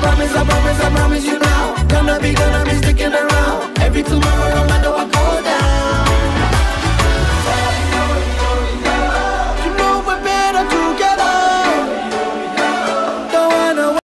I promise you now. Gonna be sticking around. Every tomorrow, no matter